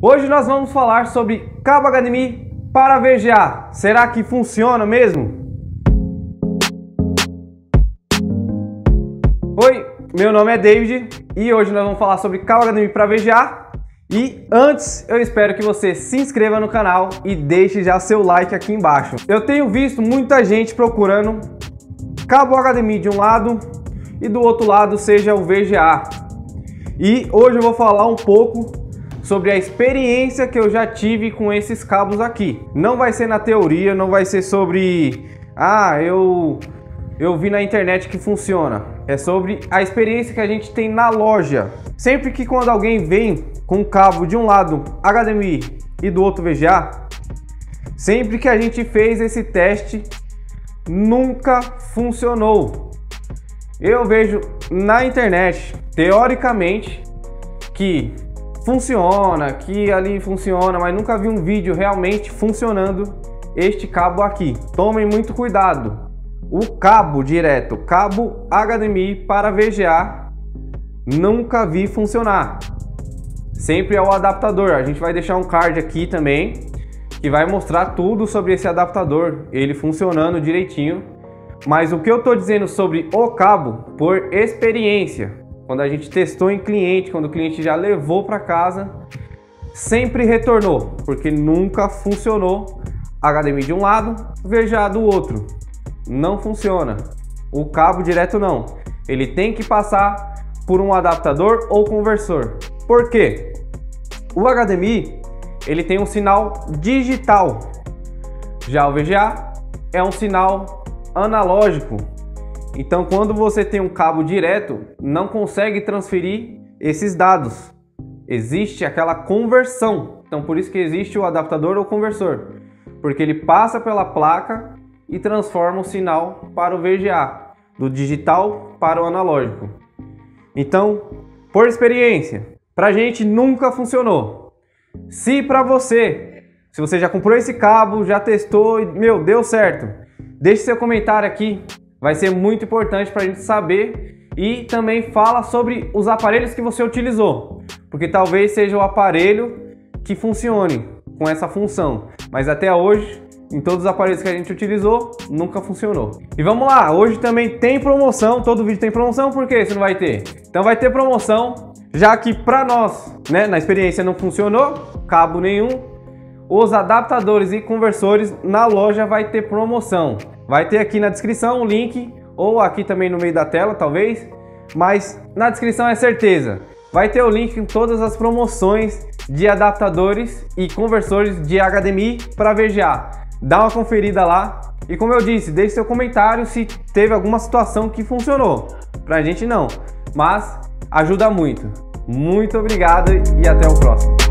Hoje nós vamos falar sobre cabo HDMI para VGA. Será que funciona mesmo? Oi, meu nome é David e hoje nós vamos falar sobre cabo HDMI para VGA. E antes, eu espero que você se inscreva no canal e deixe já seu like aqui embaixo. Eu tenho visto muita gente procurando cabo HDMI de um lado e do outro lado seja o VGA. E hoje eu vou falar um pouco sobre a experiência que eu já tive com esses cabos aqui. Não vai ser na teoria, não vai ser sobre eu vi na internet que funciona. É sobre a experiência que a gente tem na loja. Sempre que quando alguém vem com um cabo de um lado HDMI e do outro VGA, sempre que a gente fez esse teste, nunca funcionou. Eu vejo na internet, teoricamente, que funciona, que ali funciona, mas nunca vi um vídeo realmente funcionando este cabo aqui. Tomem muito cuidado. O cabo direto, cabo HDMI para VGA, nunca vi funcionar. Sempre é o adaptador. A gente vai deixar um card aqui também, que vai mostrar tudo sobre esse adaptador, ele funcionando direitinho. Mas o que eu tô dizendo sobre o cabo, por experiência, quando a gente testou em cliente, quando o cliente já levou para casa, sempre retornou, porque nunca funcionou HDMI de um lado, VGA do outro. Não funciona. O cabo direto não. Ele tem que passar por um adaptador ou conversor. Por quê? O HDMI, ele tem um sinal digital. Já o VGA é um sinal analógico. Então, quando você tem um cabo direto, não consegue transferir esses dados. Existe aquela conversão. Então, por isso que existe o adaptador ou conversor. Porque ele passa pela placa e transforma o sinal para o VGA, do digital para o analógico. Então, por experiência, pra gente nunca funcionou. Se você já comprou esse cabo, já testou e, deu certo, deixe seu comentário aqui. Vai ser muito importante para a gente saber, e também fala sobre os aparelhos que você utilizou, porque talvez seja o aparelho que funcione com essa função, mas até hoje, em todos os aparelhos que a gente utilizou, nunca funcionou. E vamos lá, hoje também tem promoção, todo vídeo tem promoção, por que isso não vai ter? Então vai ter promoção, já que para nós, na experiência não funcionou, cabo nenhum, os adaptadores e conversores na loja vai ter promoção. Vai ter aqui na descrição o link, ou aqui também no meio da tela, talvez. Mas na descrição é certeza. Vai ter o link com todas as promoções de adaptadores e conversores de HDMI para VGA. Dá uma conferida lá. E como eu disse, deixe seu comentário se teve alguma situação que funcionou. Pra gente não, mas ajuda muito. Muito obrigado e até o próximo.